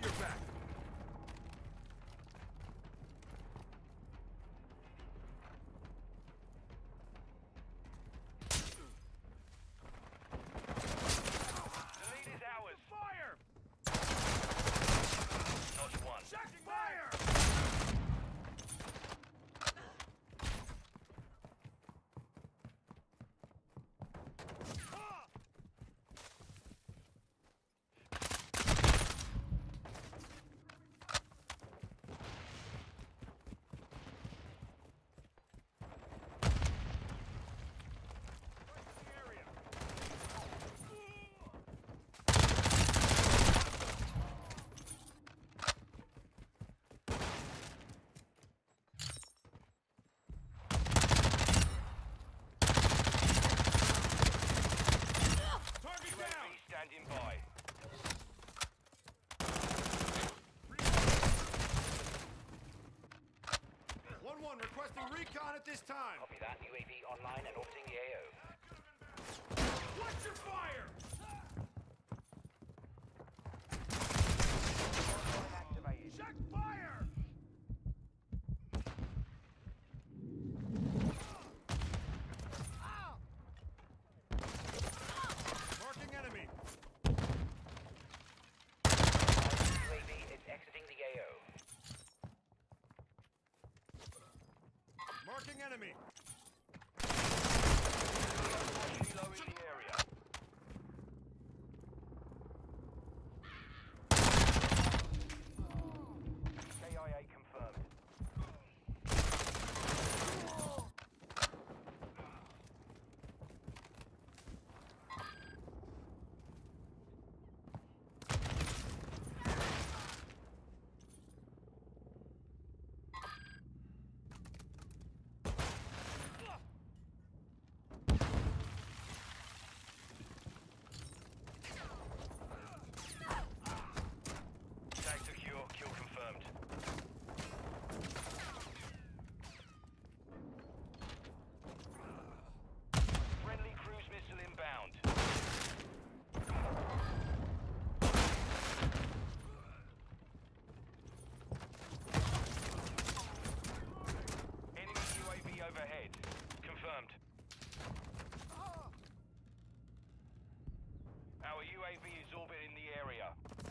your back. The lead is ours. Fire! Not one. Checking fire! Standing by. 1-1 requesting recon at this time. Copy that. UAV online and orbiting the AO. Watch your fire! Activated. Check fire! Marking enemy. UAV is exiting the AO. Marking enemy. Kilo in the area. KIA confirmed. Tag secure, kill confirmed. Friendly cruise missile inbound. Enemy UAV overhead. Confirmed. Our UAV is orbiting the area.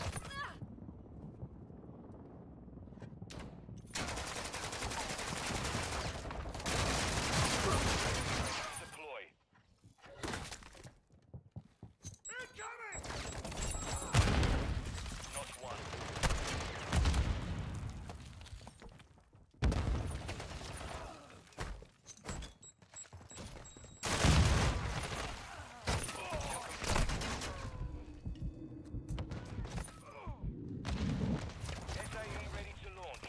Deploy. Incoming! Not one. SAE ready to launch.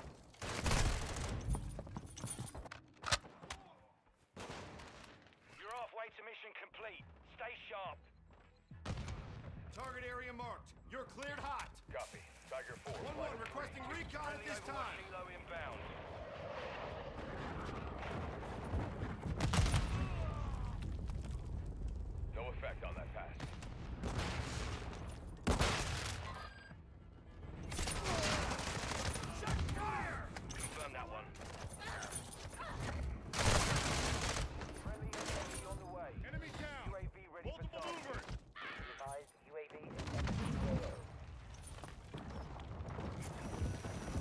You're halfway to mission complete. Stay sharp. Target area marked. You're cleared hot. Copy. Tiger 4. 1-1 requesting recon at this time. Kilo inbound. No effect on that pass. Check fire! Confirm that one. Friendly enemy on the way. Enemy down. UAV ready for Multiple target. movers. Advised UAV is exiting the AO.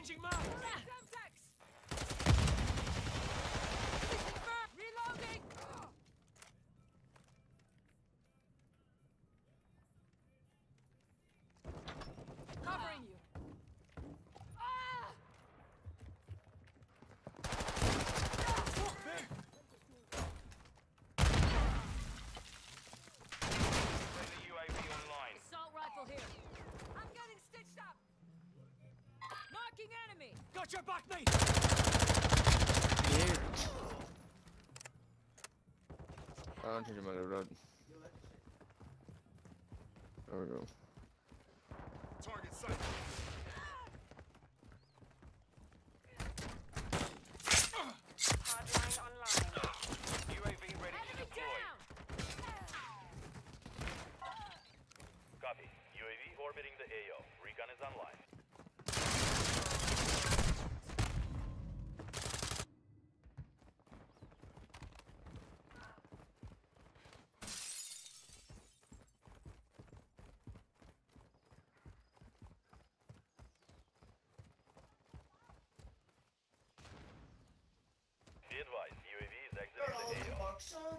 Changing map! Semtex! Reloading! Covering you. Ah! Friendly UAV online. Assault rifle here. I'm getting stitched up. Marking enemy. Got your back, mate! Here. I'm changing my loadout. There we go. Target sight. Hardline online. UAV ready to Enemy deploy. down. Copy. UAV orbiting the AO. Recon is online. Be advised, UAV is exiting the AO.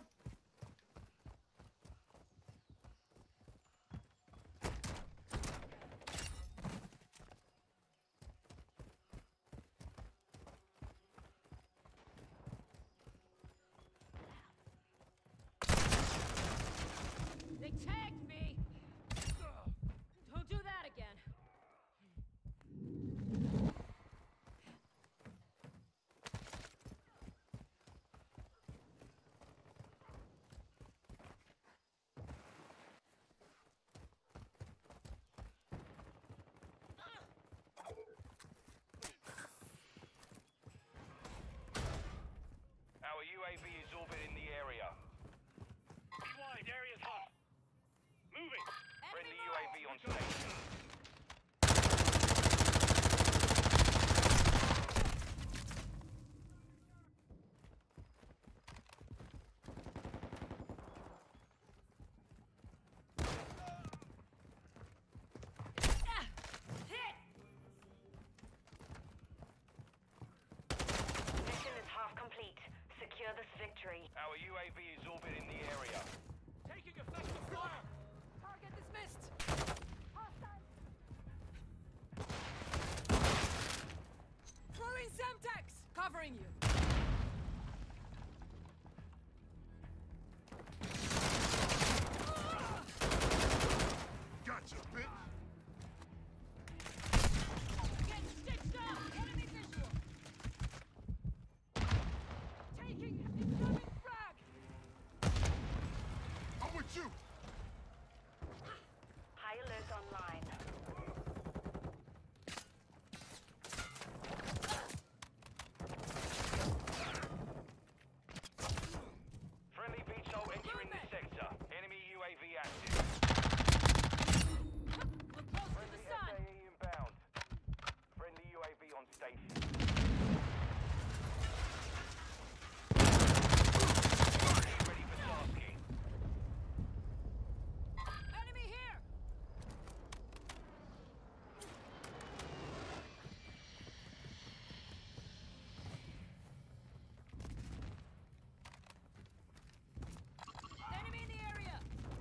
They tagged me. Don't do that again. Our UAV is orbiting the area. Wide, area's hot. Moving! Friendly Enemy UAV on station. Ah! Hit! Mission is half complete. Secure this victory. Our UAV is orbiting the area. Taking effective fire! Target dismissed. Throwing Semtex. Covering you. Gotcha, bitch. Get stitched up. Enemy visual. Taking incoming frag. I'm with you. High alert online. Friendly VTOL entering the sector. Enemy UAV active. Look close to the sun. SAE inbound. Friendly UAV on station. Ready for tasking. Enemy here. Enemy in the area.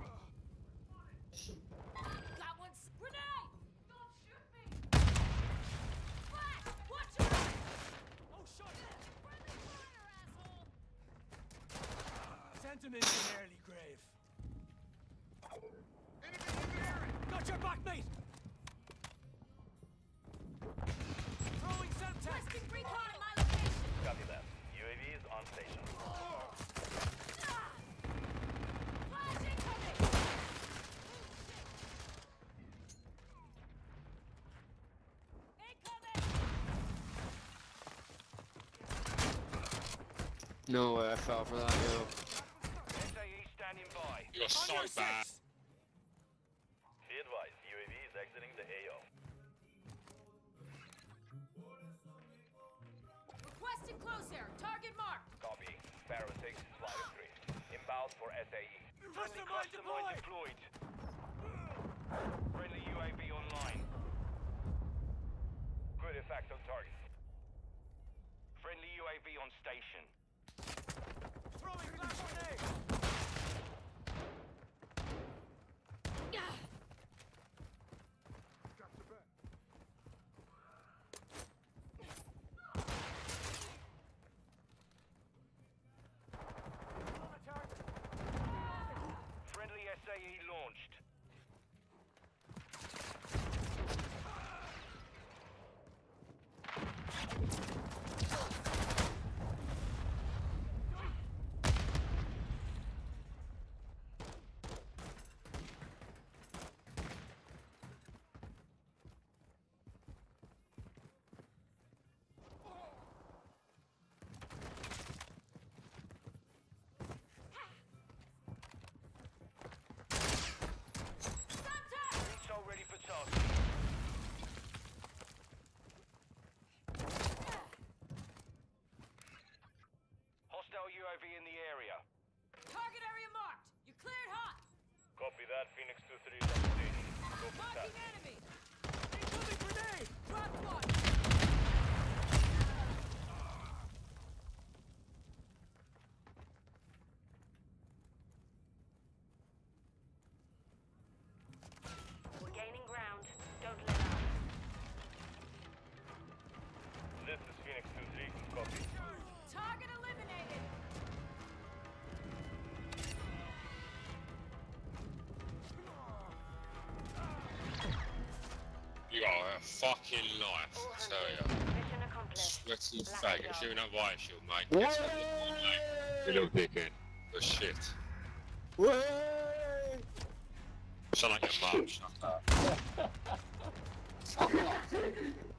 Got one. Grenade. Don't shoot me. Flash. Watch out. Oh, shot! Friendly fire, asshole. Sent him into an early grave. Enemy in the area. Got your back, mate! Throwing Semtex! Requesting recon at my location. Copy that. UAV is on station. Flash incoming. Incoming. No way I fell for that, yo. SAE standing by. You're so On your bad. six! Be advised, UAV is exiting the AO. Requesting close air. Target marked. Copy. Sparrow 6, Flyer 3. Inbound for SAE. Friendly Cluster mine deployed. Friendly UAV online. Good effect on target. Friendly UAV on station. Throwing flash grenade! Friendly SAE launched. VTOL ready for task. Hostile UAV in the area. Target area marked. You cleared hot. Copy that. Phoenix 2-3 is on station. Go for Marking task. enemy. Incoming grenade! Dropped one. We're gaining ground. Don't let up. This is Phoenix 2-3. Copy. Target eliminated. You are a fucking life, All I tell hunters. ya. Mission accomplished. Sweaty Black faggot, dog. shooting up white shield, mate. Get some you little dickhead. But shit. Way! Sound like your mum, shut up.